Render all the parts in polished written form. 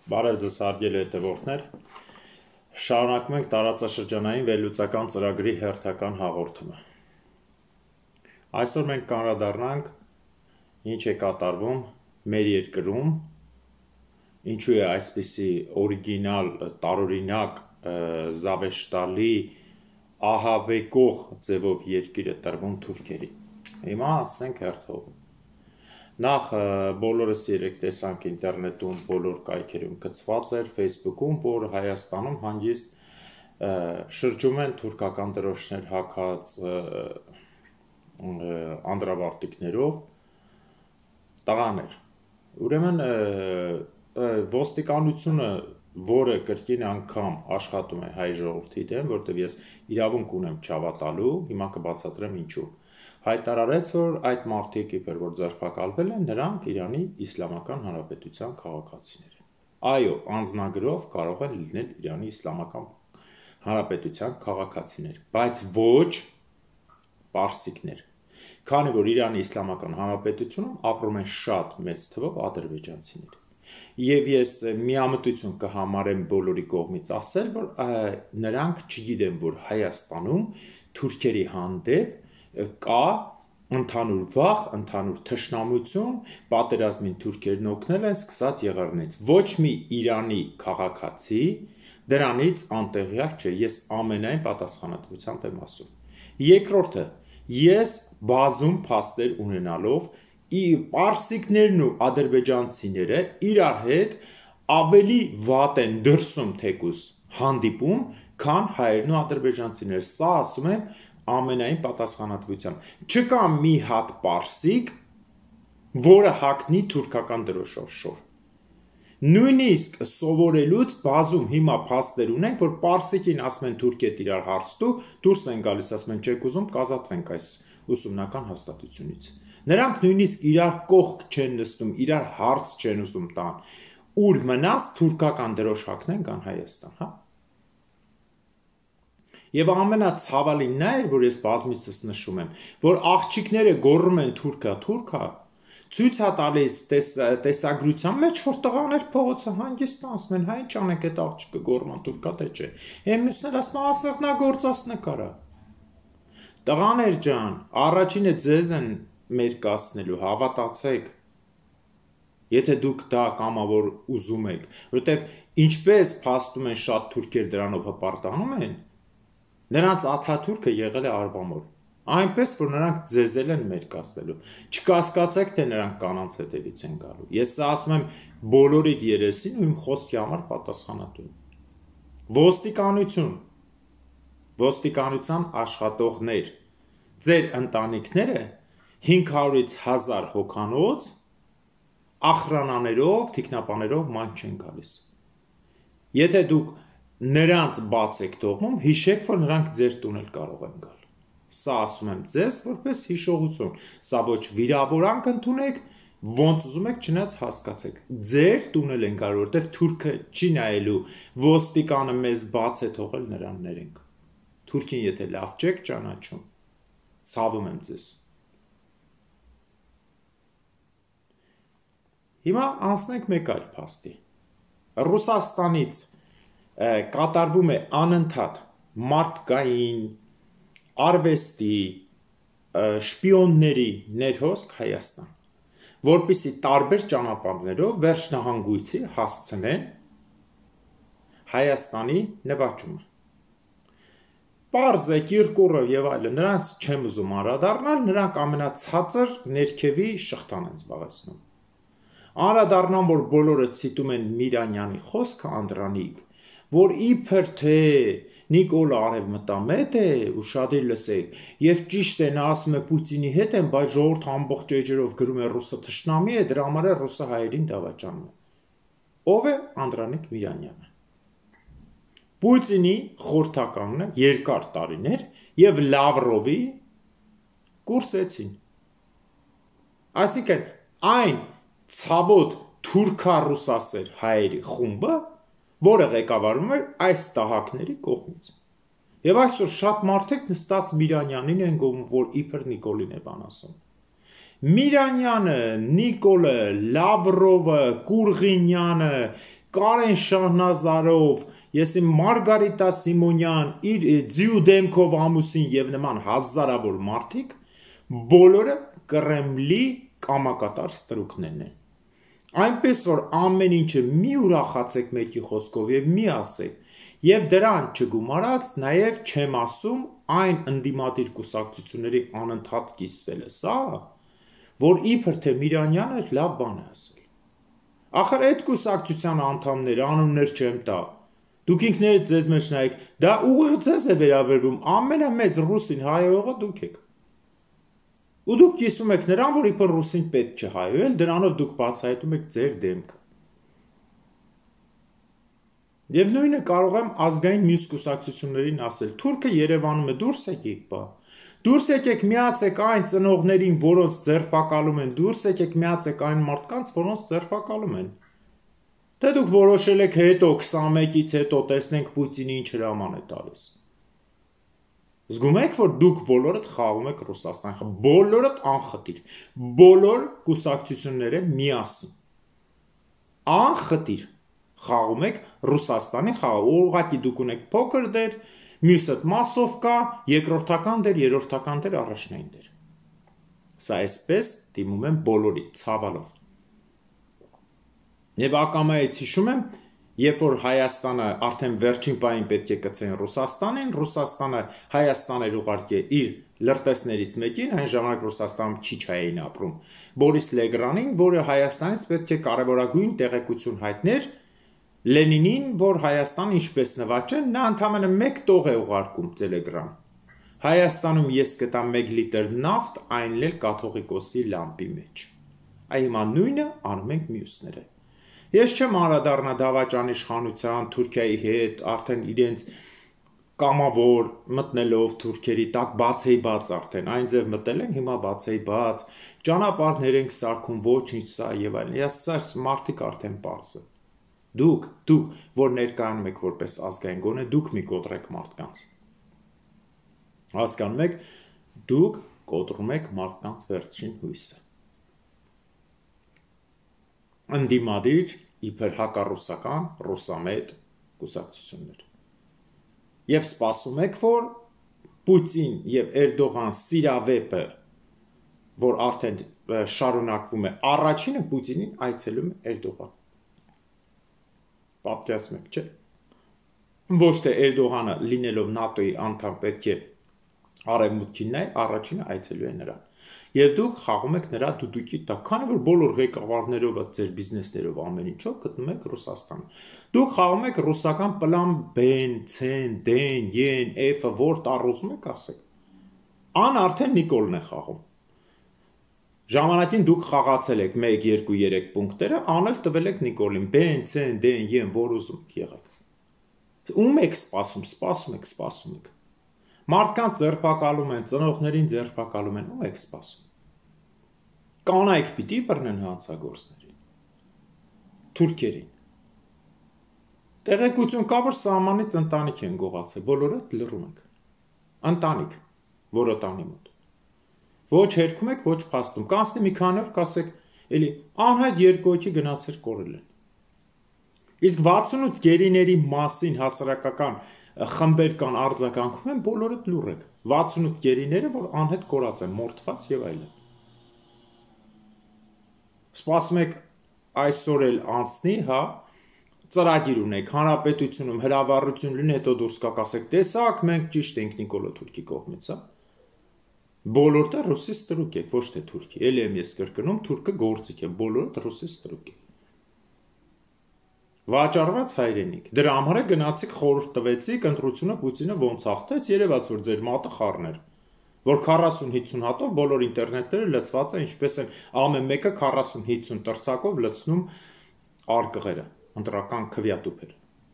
Բարև ձեզ հարգելի հետևորդներ, շարունակում ենք տարածաշրջանային վերլուծական ծրագրի հերթական հաղորդումը։ Այսօր մենք կանդրադառնանք ինչ է կատարվում մեր երկրում, ինչու է այսպիսի օրիգինալ, տարօրինակ, զավեշտալի, ահաբեկող ձևով երկիրը տրվում թուրքերի։ Հիմա անցնենք հերթով։ Նախ բոլորս երեք տեսանք ինտերնետում, բոլոր կայքերում գծված էր, Facebook-ում, որ Հայաստանում հանգիստ շրջում են թուրքական դրոշներ հագած անդրավարտիկներով տղաներ։ Ուրեմն ոստիկանությունը, որը կրկին անգամ աշխատում է հայ ժողովրդի դեմ, որտեղ ես իրավունք ունեմ չհավատալու, հիմա կբացատրեմ ինչու։ Հայտարարեց, որ այդ մարդիկ իբր որ ձերբակալվել են, նրանք Իրանի Իսլամական Հանրապետության քաղաքացիներ են։ Այո, անձնագրով կարող են լինել Իրանի Իսլամական Հանրապետության քաղաքացիներ, բայց ոչ պարսիկներ, քանի որ Իրանի Իսլամական Հանրապետությունում ապրում են շատ մեծ թվով ադրբեջանցիներ։ Եվ ես միամտություն կհամարեմ բոլորի կողմից ասել, որ նրանք չգիտեն, որ Հայաստանում թուրքերի հանդեպ կա ընդհանուր վախ, ընդհանուր թշնամություն, պատերազմին թուրքերն օգնել են սկսած եղեռնից։ Ոչ մի Իրանի քաղաքացի դրանից անտեղյակ չէ, ես ամենայն պատասխանատվությամբ եմ ասում։ Երկրորդը, ես բազում փաստեր ունենալով պարսիկներն ու ադրբեջանցիները իրար հետ ավելի վատ են դրսում թեկուս հանդիպում, քան հայերն ու ադրբեջանցիները։ Սա ասում եմ ամենայն պատասխանատվությամբ։ Չկա մի հատ պարսիկ, որը հագնի թուրքական դրոշով շոր։ Նույնիսկ սովորելուց բազում հիմա փաստեր ունենք, որ պարսիկին ասում են թուրք հետ իրար հարց տու, դուրս են գալիս, ասում են չեք ուզում, կազատվենք այս ուսումնական հաստատությունից։ Նրանք նույնիսկ իրար կողք չեն նստում, իրար հարց չեն ուզում տան, ուր մնաց թուրքական դրոշ հագնեն գան Հայաստան, հա։ Եվ ամենացավալին նա էր, որ ես բազմիցս նշում եմ, որ աղջիկները գոռում են թուրքա, թուրքա, ցույց է տալիս տեսագրության մեջ, որ տղաներ փողոցը հանգիստ ասում են, հա ինչ անենք այդ աղջիկը գոռում թուրքա թե չէ։ Մյուսներ ասում են ասեղնագործած նկարա։ Տղաներ ջան, առաջինը ձեզ են մերկացնելու, հավատացեք։ Եթե դուք դա կամավոր ուզում եք, որովհետև ինչպես փաստում են շատ թուրքեր դրանով հպարտանում են, նրանց Աթաթուրքը եղել է արվամոր, այնպես, որ նրանք ձեզել են մերկացնելու, չկասկածեք, թե նրանք կանանց հետևից են գալու, ես ասում եմ բոլորիդ երեսին ու իմ խոսքի համար պատասխանատու եմ, ոստիկանության աշխատողներ, ձեր ընտանիքները 500-ից 1000 հոգանոց ախրանաներով, թիկնապաներով ման չեն գալիս, եթե դուք նրանց բաց եք թողնում, հիշեք, որ նրանք ձեր տուն էլ կարող են գալ։ Սա ասում եմ ձեզ, որպես հիշողություն, սա ոչ վիրավորանք ընդունեք, ոնց ուզում եք, չնայած հասկացեք, ձեր տուն էլ են գալ, որտեղ թուրքը չի նայելու, ոստիկանը մեզ բաց է թողել, նրան ներենք։ Թուրքին եթե լավ չեք ճանաչում, ցավում եմ ձեզ։ Հիմա անցնենք մեկ այլ փաստի։ Ռուսաստանից կատարվում է անընդհատ մարդկային, արվեստի, շպիոնների ներհոսք Հայաստան, որպեսզի տարբեր ճանապարհներով վերջնահանգույցի հասցնեն Հայաստանի նվաճումը։ Պարզ է, Կիրկուրով եւ այլն, նրանց չեմ ուզում անդրադառնալ, նրանք ամենացածր ներքևի շղթան են զբաղեցնում։ Անդրադառնամ, որ բոլորը ցիտում են Միրանյանի խոսքը Անդրանիկ, որ իբր թե Նիկոլը արևմտամետ է, ուշադիր լսեք, եւ ճիշտ է, նա ասում է Պուտինի հետ են, բայց ժողովուրդը ամբողջ էջերով գրում է ռուսը թշնամի է, դրա համար է ռուսը հայերին դավաճանում է։ Ով է Անդրանիկ Միրանյանը։ Պուտինի խորհրդականն է երկար տարիներ եւ Լավրովի կուրսեցին։ Այսինքն այն ցավոտ թուրքա-ռուսասեր հայերի խումբը, որը ղեկավարվում էր այս տահակների կողմից։ Եվ այսօր շատ մարդիկ նստած Միրանյանին են գովում, որ իբր Նիկոլին է բան ասում։ Միրանյանը, Նիկոլը, Լավրովը, Կուրղինյանը, Կարեն Շահնազարով, ես իմ Մարգարիտա Սիմոնյան, իր ձիու դեմքով ամուսին եւ նման հազարավոր մարդիկ, բոլորը Կրեմլի կամակատար ստրուկներն են։ Այնպես որ ամեն ինչը մի ուրախացեք մեկի խոսքով եւ մի ասեք, եւ դրան չգումարած նաեւ չեմ ասում այն ընդդիմադիր կուսակցությունների անընդհատ կիսվելը, սա, որ իբր թե Միրանյանը լավ բան է ասել։ Ախր այդ կուսակցության անդամները անուններ չեմ տա։ Դուք ինքներդ ձեզ մեջ նայեք, դա ուղիղ ձեզ է վերաբերվում, ամենամեծ ռուսին հայողը դուք եք։ Ու դուք կիսում եք նրան, որ իբր ռուսին պետք չէ հայոյել, դրանով դուք բացահայտում եք ձեր դեմքը։ Եվ նույնը կարող եմ ազգային մյուս կուսակցություններին ասել, թուրքը Երևանում է, դուրս եկեք բա։ Դուրս եկեք միացեք այն ծնողներին, որոնց ձերբակալում են, դուրս եկեք միացեք այն մարդկանց, որոնց ձերբակալում են։ Դե դուք որոշել եք հետո 21-ից հետո տեսնենք Պուտինի ինչ հրաման է տալիս։ Զգում եք, որ դուք բոլորդ խաղում եք Ռուսաստանի, բոլորդ անխտիր, բոլոր կուսակցությունները միասին։ Անխտիր խաղում եք Ռուսաստանի խաղը, ուղղակի դուք ունեք փոքր դեր, մյուսը մասով կա, երկրորդական դեր, երրորդական դեր, առաջնային դեր։ Սա այսպես դիմում եմ բոլորի ցավալով։ Եվ ակամայից հիշում եմ, երբ որ Հայաստանը արդեն վերջին պահին պետք է կցեն Ռուսաստանին, Ռուսաստանը Հայաստան էր ուղարկել իր լրտեսներից մեկին, այն ժամանակ Ռուսաստանում քիչ հայ էին ապրում, Բորիս Լեգրանին, որը Հայաստանից պետք է կարևորագույն տեղեկություն հայտներ Լենինին, որ Հայաստան ինչպես նվաճեն, նա ընդամենը 1 տող է ուղարկում Telegram։ Հայաստանում ես կտամ 1 լիտր նավթ, այն էլ կաթողիկոսի լամպի մեջ։ Այ հիմա նույնը անում ենք մյուսները։ Ես չեմ անդրադառնա դավաճան իշխանության Թուրքիայի հետ, արդեն իրենց կամավոր մտնելով թուրքերի տակ բացեի-բաց արդեն, այն ձև մտել են, հիմա բացեի-բաց, ճանապարհներ ենք սարքում, ոչինչ սա եւ այլն։ Ես սա մարդիկ արդեն པարզ է։ Դուք, որ ներկայանում եք որպես ազգային գոնե, դուք մի կոտրեք մարդկանց։ Հասկանում եք, դուք կոտրում եք մարդկանց վերջին հույսը։ Ընդդիմադիր իբր հակառուսական ռուսամետ կուսակցություններ։ Եվ սպասում եք, որ Պուտին եւ Էրդողան սիրավեպը, որ արդեն շարունակվում է, առաջինը Պուտինին այցելում է Էրդողան։ Պատկերացնում եք, չէ՞։ Ոչ թե Էրդողանը լինելով ՆԱՏՕ-ի անդամ պետք է արևմուտքին նայ, առաջինը այցելու է նրան։ Եվ դուք խաղում եք նրա դուդուկի տակ, քանի որ բոլոր ղեկավարներով, ձեր բիզնեսներով ամեն ինչով գտնում եք Ռուսաստանում։ Դուք խաղում եք ռուսական պլան B-ն, C-ն, D-ն, E-ն, F-ը, որ տառուզում եք, ասեք։ Ան արդեն Նիկոլն է խաղում։ Ժամանակին դուք խաղացել եք 1, 2, 3 պունկտերը, անել տվել եք Նիկոլին, B-ն, C-ն, D-ն, E-ն, որ ուզում եղեք։ Ում եք սպասում եք։ Մարդկանց ձերբակալում են, ծնողներին ձերբակալում են, ում եք սպասում։ Կանայք պիտի բռնեն հանցագործներին, թուրքերին։ Տեղեկություն կա, որ սահմանից ընտանիք են գողացել, բոլորը լռում եք։ Ընտանիք, որը տանի մոտ։ Ոչ հերքում եք, ոչ փաստում։ Կանցնի մի քանի օր, կասեք, էլի անհայտ երկու հոգի գնացել կորել են։ Իսկ 68 գերիների մասին հասարակական խմբեր կան արձագանքում են, բոլորը լուռ եք։ 68 գերիները, որ անհետ կորած են, մորթված եւ այլն։ Սպասում եք այսօր էլ անցնի, հա, ծրագիր ունեք, հանրապետությունում հրավառություն լինի, հետո դուրս կաք ասեք, տեսակ, մենք ճիշտ ենք Նիկոլո Թուրքի կողմից, հա։ Բոլորը ռուսի ստրուկ եք, ոչ թե թուրքի։ Էլի եմ ես կրկնում, թուրքը գործիք է, բոլորը ռուսի ստրուկ եք։ Վաճառված հայրենիք։ Դրա համար է գնացիք խորհուրդ տվեցիք, ընտրությունը Պուտինը ոնց հաղթեց, երևաց որ ձեր մատը խառներ, որ 40-50 հատով բոլոր ինտերնետները լցված է, ինչպես են ամեն մեկը 40-50 տրցակով լցնում արկղերը, ընտրական քվյատուփեր։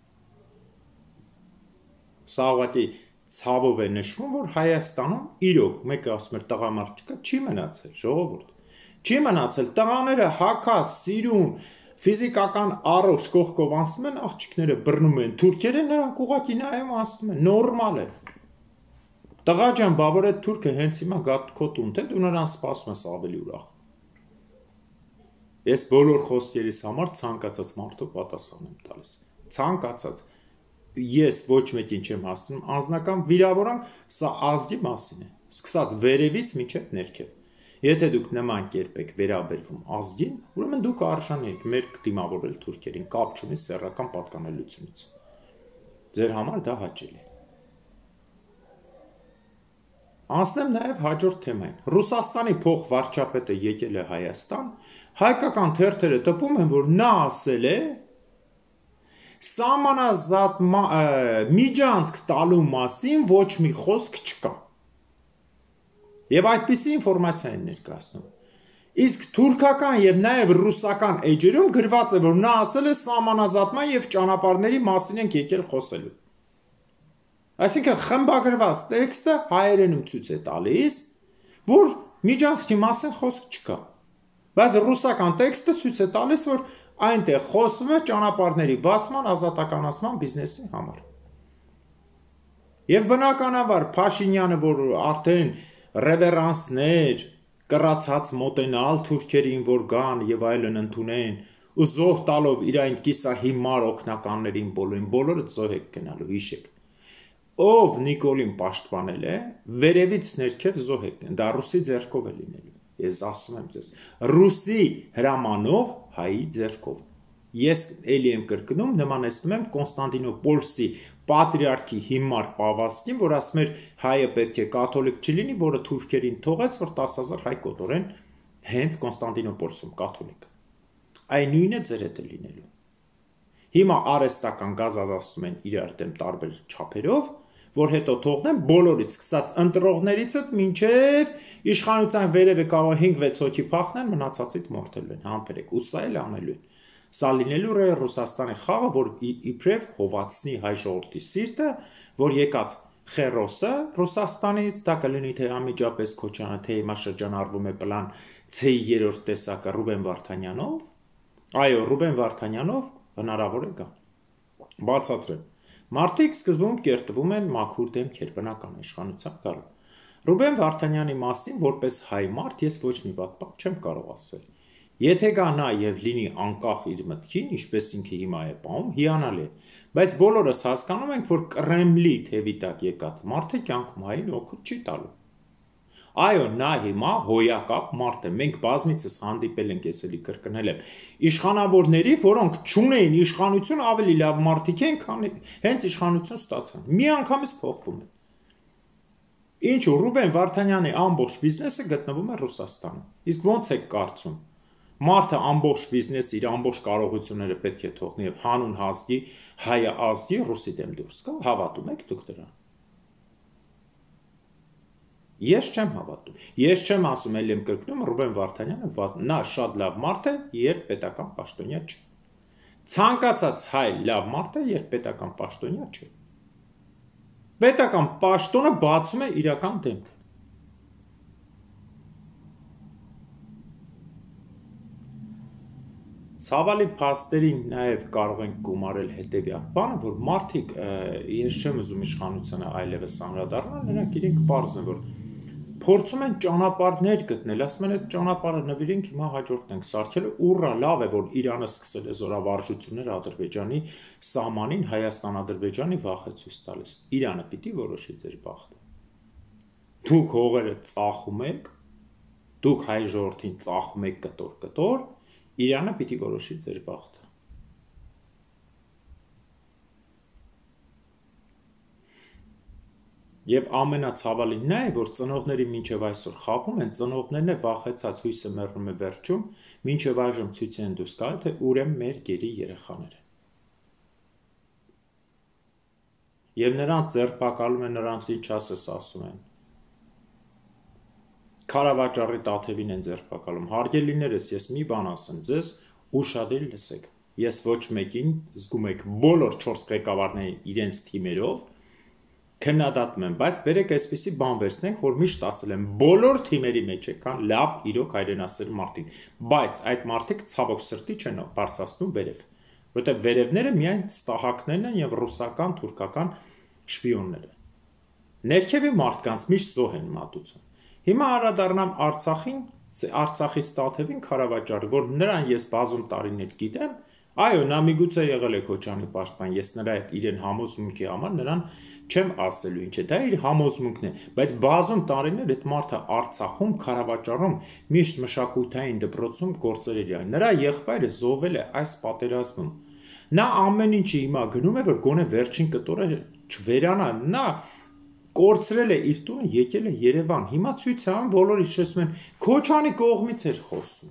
Սա ուղղակի ցավով է նշվում, որ Հայաստանում իրոք մեկը ասում է տղամարդ չկա, չի մնացել, ժողովուրդ։ Չի մնացել, տղաները հակած, սիրուն, ֆիզիկական առողջ կողքով անցնում են, աղջիկները բռնում են, թուրքերը նրանք ուղղակի նայում ասում են, նորմալ է։ Տղա ջան, բա որ այդ թուրքը հենց հիմա գա քո տուն, թե դու նրան սպասում ես ավելի ուրախ։ Ես բոլոր խոսքերիս համար ցանկացած մարդու պատասխան եմ տալիս։ Ցանկացած ես ոչ մեկին չեմ հասցնում անձնական վիրավորանք, սա ազգի մասին է։ Սկսած վերևից մինչև ներքև։ Եթե դուք նման կերպ եք վերաբերվում ազգին, ուրեմն դուք արժանի եք մեր դիմավորել թուրքերին, կապ չունի սեռական պատկանելությունից։ Ձեր համար դա հաճելի է։ Անցնեմ նաև հաջորդ թեմային։ Ռուսաստանի փոխվարչապետը եկել է Հայաստան, հայկական թերթերը տպում են, որ նա ասել է սահմանազատ միջանցք տալու մասին ոչ մի խոսք չկա։ Եվ այդպիսի ինֆորմացիա են ներկայացնում։ Իսկ թուրքական եւ նաեւ ռուսական էջերում գրված է, որ նա ասել է սահմանազատման եւ ճանապարհների մասին ենք եկել խոսելու։ Այսինքն խմբագրված տեքստը հայերենում ցույց է տալիս, որ միջանցքի մասին խոսք չկա։ Բայց ռուսական տեքստը ցույց է տալիս, որ այնտեղ խոսվում է ճանապարհների բացման, ազատականացման բիզնեսի համար։ Եվ բնականաբար Փաշինյանը, որ արդեն ռևերանսներ, կռացած մոտենալ թուրքերին, որ գան եւ այլն ընդունեն, ու զոհ տալով իր այն կիսահիմար օգնականներին բոլորը զոհ եք գնալու, հիշեք։ Ով Նիկոլին պաշտպանել է, վերևից ներքև զոհ եք գնալ, դա ռուսի ձեռքով է լինելու։ Ես ասում եմ ձեզ, ռուսի հրամանով հայի ձեռքով։ Ես էլի եմ կրկնում, նմանեցնում եմ Կոնստանտինոպոլսի պատրիարքի հիմար պավաստին, որ ասում էր հայը պետք է կաթոլիկ չլինի, որը թուրքերին թողեց, որ 10,000 հայ կոտորեն հենց Կոնստանտինոպոլսում կաթոլիկ։ Այն նույնը ձեր հետ է լինելու։ Հիմա արհեստական գազազատում են իրար դեմ տարբեր չափերով, որ հետո թողնեն բոլորից սկսած ընտրողներից մինչև իշխանության վերևը կարող 5-6 հոգի փախնեն, մնացածից մորթելու են, համբերեք, ու սա էլ անելու են։ Սա լինելու է Ռուսաստանի խաղը, որ իբրև հովացնի հայ ժողովրդի սիրտը, որ եկած Խերոսը Ռուսաստանից, դա կլինի թե անմիջապես Քոչյանը, թե հիմա շրջանառվում է պլան C-ի 3-րդ տեսակը Ռուբեն Վարդանյանով, այո, Ռուբեն Վարդանյանով հնարավոր է գա։ Բացատրեմ։ Մարդիկ սկզբում կերտվում են մաքուր դեմքեր, բնական իշխանության գալու։ Ռուբեն Վարդանյանի մասին որպես հայ մարդ ես ոչ մի վատ բան չեմ կարող ասել։ Եթե գա նա եւ լինի անկախ իր մտքին, ինչպես ինքը հիմա է պահում, հիանալի է, բայց բոլորս հասկանում ենք, որ Կրեմլի թևի տակ եկած մարդը կյանքում հային օգուտ չի տալու։ Այո, նա հիմա հոյակապ մարդ է, մենք բազմիցս հանդիպել ենք, ես էլի կրկնել եմ, իշխանավորների, որոնք չունեին իշխանություն, ավելի լավ մարդիկ են, քան հենց իշխանություն ստացան։ Մի անգամից փոխվում է։ Ինչու Ռուբեն Վարդանյանի ամբողջ բիզնեսը գտնվում է Ռուսաստանում։ Իսկ ո՞նց եք կարծում։ Մարդը ամբողջ բիզնես իր ամբողջ կարողությունները պետք է թողնի եւ հանուն ազգի, հայ ազգի ռուսի դեմ դուրս գա, հավատում եք դուք դրան։ Ես չեմ հավատում։ Ես չեմ ասում, ել եմ կրկնում, Ռուբեն Վարդանյանը նա շատ լավ մարդ է, երբ պետական պաշտոնյա չէ։ Ցանկացած հայ լավ մարդ է, երբ պետական պաշտոնյա չէ։ Պետական պաշտոնը բացում է իրական դեմքը։ Ցավալի փաստերին նաև կարող ենք գումարել հետևյալ բանը, որ մարդիկ, ես չեմ ուզում իշխանությանը այլևս անդրադառնալ, նրանք իրենք պարզ են, որ փորձում են ճանապարհներ գտնել, ասում են այդ ճանապարհը նվիրենք հիմա հաջորդն ենք սարքելու, ուռա լավ է, որ Իրանը սկսել է զորավարժություններ Ադրբեջանի սահմանին, Հայաստան-Ադրբեջանի վախը ցույց տալիս։ Իրանը պիտի որոշի ձեր բախտը։ Դուք հողերը ծախում եք, դուք հայ ժողովրդին ծախում եք կտոր, Իրանը պիտի որոշի ձեր բախտը։ Եվ ամենացավալին նա է, որ ծնողների մինչև այսօր խաղում են, ծնողներն է վախեցած հույսը մեռնում է վերջում, մինչև այժմ ցույց են դուրս գալու, թե ուրեմն մեր գերի երեխաները։ Եվ նրանց ձերբակալում են, նրանց ինչ ասես ասում են։ Քարավաճառի Տաթևին են ձերբակալում։ Հարգելիներս, ես մի բան ասեմ ձեզ, ուշադիր լսեք։ Ես ոչ մեկին զգում եք բոլոր 4 ղեկավարներին իրենց թիմերով քննադատում եմ, բայց բերեք այսպիսի բան վերցնենք, որ միշտ ասել եմ, բոլոր թիմերի մեջ եկան լավ իրոք հայրենասեր մարդիկ, բայց այդ մարդիկ ցավոք սրտի չեն բարձրացնում վերև, որտեղ վերևները միայն ստահակներն են եւ ռուսական, թուրքական շպիոնները։ Ներքևի մարդկանց միշտ զոհ են մատուցում։ Հիմա անդրադառնամ Արցախին, Արցախի Ստաթևին քարավաճառը, որ նրան ես բազում տարիներ գիտեմ, այո, նա միգուցե եղել է Քոչարյանի պաշտպան, ես նրա այդ իրեն համոզմունքի համար նրան չեմ ասելու ինչ է, դա իր համոզմունքն է, բայց բազում տարիներ այդ մարդը Արցախում քարավաճառում միշտ մշակութային դպրոցում գործել էր, նրա եղբայրը զոհվել է այս պատերազմում, նա ամեն ինչի հիմա գնում է, որ գոնե վերջին կտորը չվերանա, նա կորցրել է իր տունը, եկել է Երևան, հիմա ցույց է անում, բոլորը հիշեցնում են, Քոչարյանի կողմից էր խոսում,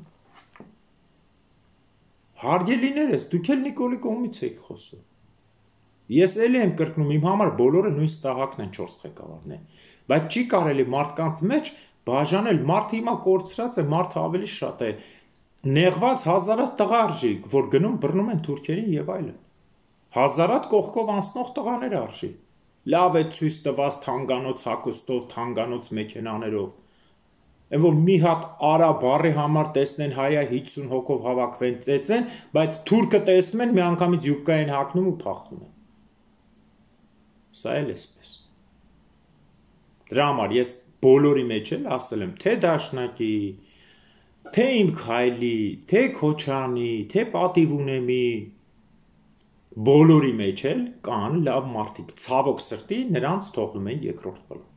հարգելիներս, դուք էլ Նիկոլի կողմից եք խոսում, ես էլ եմ կրկնում, իմ համար բոլորը նույն ստահակն են 4 ղեկավարն են, բայց չի կարելի մարդկանց մեջ բաժանել, մարդը հիմա կորցրած է, մարդը ավելի շատ է, նեղված հազարատ տղա արժի, որ գնում բռնում են թուրքերին եւ այլն, հազարատ կողքով անցնող տղաներ արժի, լավ է ցույց տված թանգանոց հագուստով, թանգանոց մեքենաներով, Են որ մի հատ արա բառի համար տեսնեն հայա 50 հոգով հավաքվեն ծեծեն, բայց թուրքը տեսնում են մի անգամից յուբկա են հագնում ու փախնում են։ Սա էլ էսպես։ Դրա համար ես բոլորի մեջ էլ ասել եմ, թե Դաշնակի, թե իմ Քայլի, թե Քոչարյանի, թե Պատիվ ունեմի, բոլորի մեջ էլ կան լավ մարդիկ, ցավոք սրտի նրանց թողնում են երկրորդ պլան։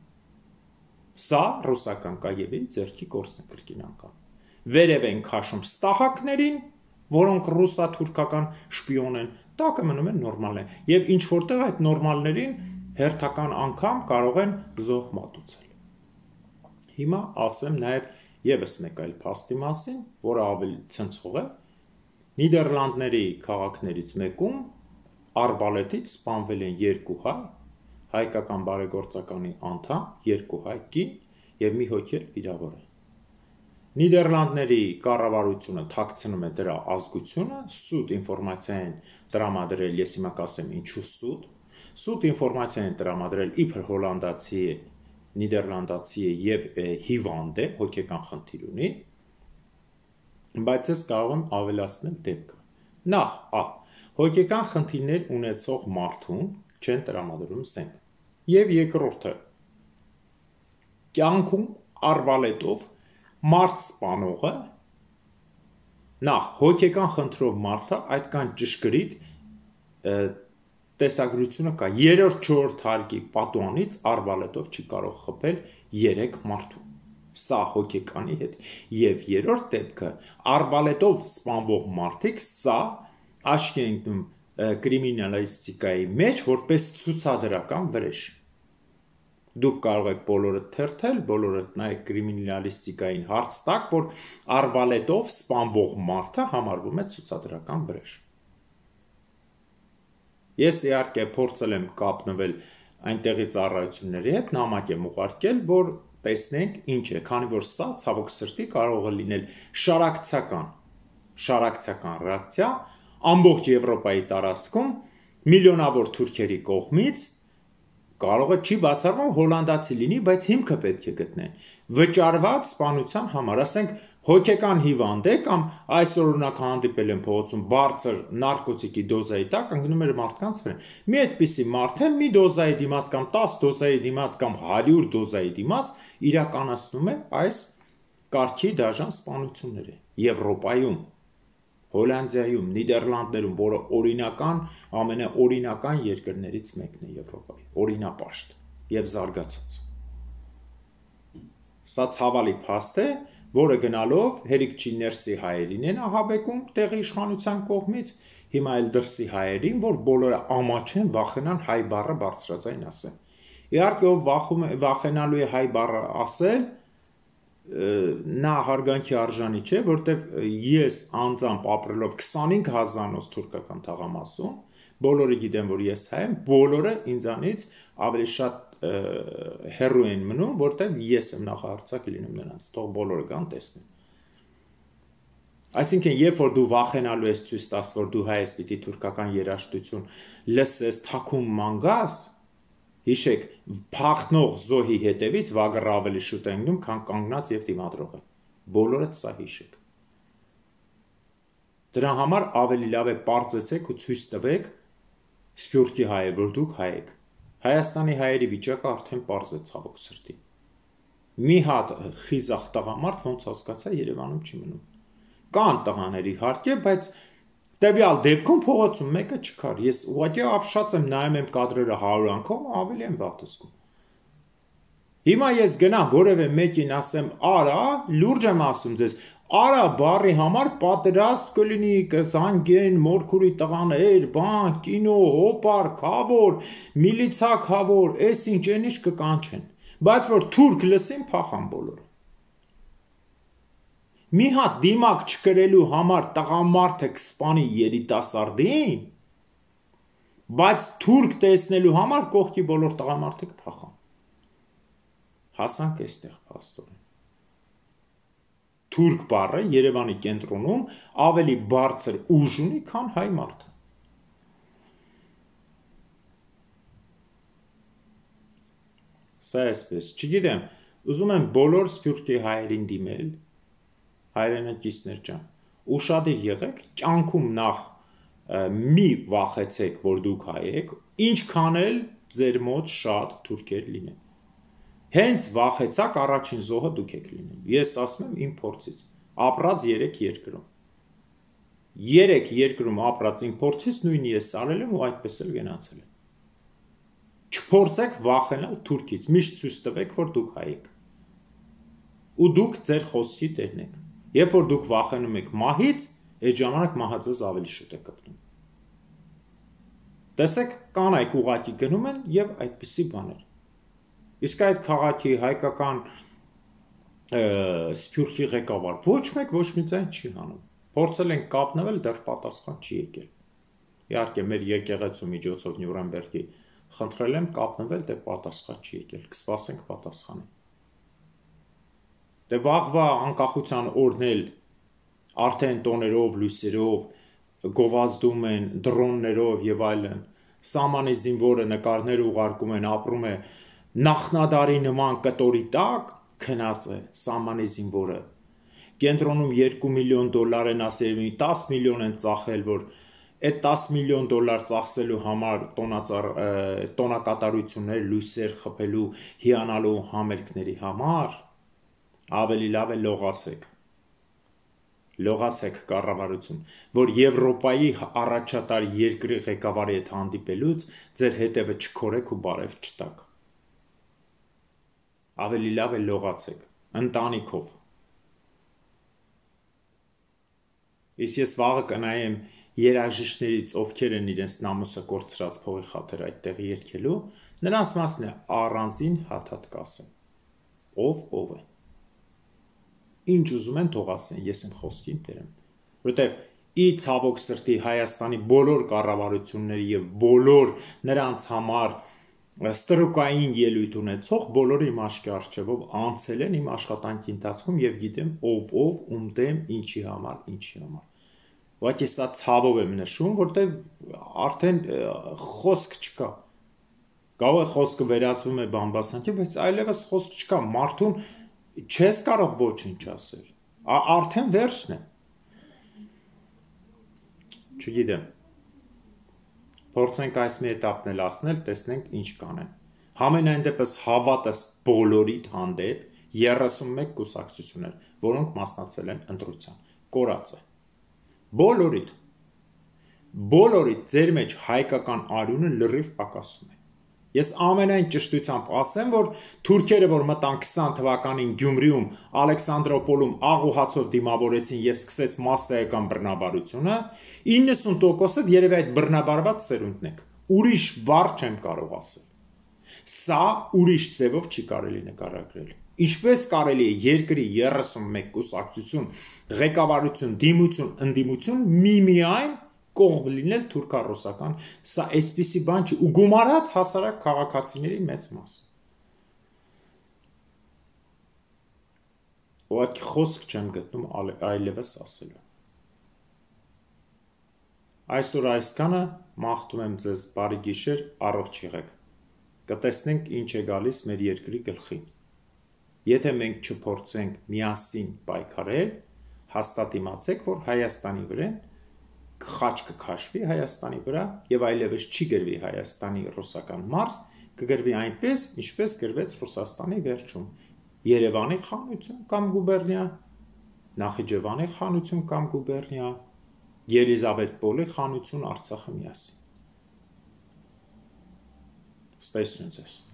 Սա ռուսական կայևի ձեռքի գործն է կրկին անգամ։ Վերև են քաշում ստահակներին, որոնք ռուսա-թուրքական շպիոն են, տակը մնում են նորմալներ, եւ ինչ որտեղ այդ նորմալներին հերթական անգամ կարող են զոհ մատուցել։ Հիմա ասեմ նաեւ եւս մեկ այլ փաստի մասին, որը ավելի ցնցող է։ Նիդերլանդների քաղաքներից մեկում արբալետից սպանվել են 2 հայ, հայկական բարեգործականի անդամ, 2 հայ կին եւ մի հոգի էլ վիրավոր է։ Նիդերլանդների կառավարությունը թաքցնում է դրա ազգությունը, սուտ ինֆորմացիա են տրամադրել, ես հիմա կասեմ ինչու սուտ ինֆորմացիա են տրամադրել իբր հոլանդացի է, նիդերլանդացի է եւ հիվանդ է, հոգեկան խնդիր ունի, բայց ես կարող եմ ավելացնել դեպքը։ Նախ, հոգեկան խնդիրներ ունեցող մարդուն չեն տրամադրում սենք։ Եվ երկրորդը, կյանքում արբալետով մարդ սպանողը, նախ, հոգեկան խնդրով մարդը այդքան ճշգրիտ տեսագրությունը կա, 3-4 հարկի պատուանից արբալետով չի կարող խփել 3 մարդու, սա հոգեկանի հետ, և երրորդ դեպքը, արբալետով սպանվող մարդիկ, սա աչքի ենք դնում կրիմինալիստիկայի մեջ, որպես ցուցադրական վրեժ։ Դուք կարող եք բոլորը թերթել, բոլորը նայեք կրիմինալիստիկային հարց տակ, որ արբալետով սպանվող մարդը համարվում է ցուցադրական վրեժ։ Ես իհարկե փորձել եմ կապնվել այնտեղի ծառայությունների հետ, նամակ եմ ուղարկել, որ տեսնենք ինչ է, քանի որ սա ցավոք սրտի կարող է լինել շարակցական ռեակցիա ամբողջ Եվրոպայի տարածքում միլիոնավոր թուրքերի կողմից կարող է չի բացառվում հոլանդացի լինի, բայց հիմքը պետք է գտնեն։ Վճարված սպանության համար, ասենք հոգեկան հիվանդ է կամ այսօր օրինակ հանդիպել եմ փողոցում բարձր նարկոտիկի դոզայի տակ ընկնում էր մարդկանց վրա։ Մի այդպիսի մարդ է, մի դոզայի դիմաց կամ 10 դոզայի դիմաց կամ 100 դոզայի դիմաց իրականացնում է այս կարգի դաժան սպանությունները Եվրոպայում, Հոլանդիայում, Նիդերլանդներում, որը օրինական, ամենաօրինական երկրներից մեկն է Եվրոպայի, օրինապաշտ եւ զարգացած։ Սա ցավալի փաստ է, որը գնալով հերիք չի ներսի հայերին են ահաբեկում տեղի իշխանության կողմից, հիմա էլ դրսի հայերին, որ բոլորը ամաչեն, վախենան հայ բառը բարձրաձայն ասեն։ Իհարկե ով վախենալու է հայ բառը ասել, նա հարգանքի արժանի չէ, որտեվ ես անձամբ ապրելով 25,000-ով թուրքական թաղամասում, բոլորը գիտեն, որ ես հայ եմ, բոլորը ինձանից ավելի շատ հեռու են մնում, որտեվ ես եմ նախահարձակ լինում նրանց, թող բոլորը գան տեսնեն։ Այսինքն, երբ որ դու վախենալու ես ցույց տաս, որ դու հայ ես, պիտի թուրքական երաժշտություն լսես, թաքուն մանգաս, հիշեք, փախնող զոհի հետևից վագրը ավելի շուտ է ընկնում, քան կանգնած եւ դիմադրողը։ Բոլորդ սա հիշեք։ Դրա համար ավելի լավ է պարզեցեք ու ցույց տվեք Սփյուռքի հայը, որ դուք հայ եք։ Հայաստանի հայերի վիճակը արդեն պարզ է ցավոք սրտի։ մի հատ խիզախ տղամարդ ոնց հասկացա Երևանում չի մնում։ Կան տղաներ իհարկե, բայց տվյալ դեպքում փողոցում մեկը չկար։ Ես ուղղակի ապշած եմ նայում եմ կադրերը 100 անգամ, ավելի եմ վատ զգում։ Հիմա ես գնամ որևէ մեկին ասեմ, արա, լուրջ եմ ասում ձեզ, արա բառի համար պատերազմ կլինի, կզանգեն մորքուրի տղաներ, բան, կինո, հոպար, քավոր, միլիցա քավոր, էս ինչ են ինչ կկանչեն։ Բայց որ թուրք լսին փախան բոլորը։ Մի հատ դիմակ չկրելու համար տղամարդը կսպանի երիտասարդին, բայց թուրք տեսնելու համար կողքի բոլոր տղամարդը կփախան։ Հասանք այստեղ փաստորեն։ Թուրք բառը Երևանի կենտրոնում ավելի բարձր ուժ ունի, քան հայ մարդը։ Սա էսպես, չգիտեմ, ուզում եմ բոլոր սփյուռքի հայերին դիմել, հայրենակիցներ ջան, ուշադիր եղեք, կյանքում նախ մի վախեցեք, որ դուք հայ եք, ինչքան էլ ձեր մոտ շատ թուրքեր լինեն։ Հենց վախեցաք առաջին զոհը դուք եք լինել։ Ես ասում եմ իմ փորձից, ապրած 3 երկրում։ 3 երկրում ապրած իմ փորձից նույնի ես արել եմ ու այդպես էլ գնացել եմ։ Չփորձեք վախենալ թուրքից, միշտ ցույց տվեք, որ դուք հայ եք։ Ու դուք ձեր խոսքի տերն եք։ Երբ որ դուք վախենում եք մահից, այդ ժամանակ մահը ձեզ ավելի շուտ է կպնում։ Տեսեք, կանայք ուղակի գնում են եւ այդպիսի բաներ։ Իսկ այդ քաղաքի հայկական սփյուռքի ղեկավար ոչ մեկ ոչ մի ձայն չի հանում։ Փորձել են կապնվել, դեռ պատասխան չի եկել։ Իհարկե, մեր եկեղեցու միջոցով Նյուրնբերգի խնդրել եմ կապնվել, դե պատասխան չի եկել, կսպասենք պատասխանի։ Դե վաղվա անկախության օրն էլ արդեն տոներով, լույսերով գովազդում են, դրոններով եւ այլն։ Սամանի զինվորը նկարներ ուղարկում են, ապրում է նախնադարի նման կտորի տակ, քնած է Սամանի զինվորը։ Կենտրոնում $2 միլիոն են ասել, 10 միլիոն են ծախել, որ այդ 10 միլիոն դոլար ծախսելու համար տոնակատարություններ, լույսեր խփելու, հիանալու համերգների համար, ավելի լավ է լողացեք կառավարություն, որ Եվրոպայի առաջատար երկրի ղեկավարի հետ հանդիպելուց ձեր հետևը չքորեք ու բարև չտաք։ Ավելի լավ է լողացեք, ընտանիքով։ Իսկ ես վաղը կնայեմ երաժիշտներից, ովքեր են իրենց նամուսը կորցրած փողի խաթեր այդտեղ երգելու, նրանց մասն է առանձին հատ-հատ կասեմ։ Ով է։ Ինչ ուզում են թող ասեն, ես եմ խոսքին տեր եմ։ Որտեվ ի ցավոք սրտի Հայաստանի բոլոր կառավարությունների եւ բոլոր նրանց համար ստրուկային ելույթ ունեցող բոլորը իմ աչքի առջևով անցել են իմ աշխատանքի ընթացքում եւ գիտեմ ով, ում դեմ, ինչի համար։ Ուղղակի սա ցավով եմ նշում, որտեվ արդեն խոսք չկա։ Կարող է խոսքը վերածվում է բամբասանքի, բայց այլևս խոսք չկա, մարդուն չես կարող ոչինչ ասել։ Արդեն վերջն է։ Չգիտեմ։ Փորձենք այս մի էտապն էլ ասնել, տեսնենք ինչ կանեն։ Համենայն դեպս հավատս բոլորիդ հանդեպ 31 կուսակցություններ, որոնք մասնակցել են ընտրության։ Կորած է։ Բոլորիդ ձեր մեջ հայկական արյունը լրիվ պակասում է։ Ես ամենայն ճշտությամբ ասեմ, որ թուրքերը, որ մտան 20 թվականին Գյումրիում, Ալեքսանդրոպոլում աղ ու հացով դիմավորեցին եւ սկսեց մասսայական բռնաբարությունը, 90%-ը երևի այդ բռնաբարված սերունդն եք։ Ուրիշ բառ չեմ կարող ասել։ Սա ուրիշ ձևով չի կարելի նկարագրել։ Ինչպես կարելի է երկրի 31 կուսակցություն, ղեկավարություն, դիմություն, ընդդիմություն միմիայն կողմ լինել թուրքա-ռուսական, սա այսպիսի բան չի, ու գումարած հասարակ քաղաքացիների մեծ մասը։ Ուղղակի խոսք չեմ գտնում այլևս ասելու։ Այսօր այսքանը, մաղթում եմ ձեզ բարի գիշեր, առողջ եղեք։ Կտեսնենք ինչ է գալիս մեր երկրի գլխին։ Եթե մենք չփորձենք միասին պայքարել, հաստատ իմացեք, որ Հայաստանի վրա խաչ կքաշվի Հայաստանի վրա եւ այլևս չի գրվի Հայաստանի ռուսական մարզ, կգրվի այնպես, ինչպես գրվեց Ռուսաստանի վերջում։ Երևանի խանություն կամ գուբերնիա, Նախիջևանի խանություն կամ գուբերնիա, Ելիզավետպոլի խանություն Արցախը միասին։ Ստեսություն ձեզ։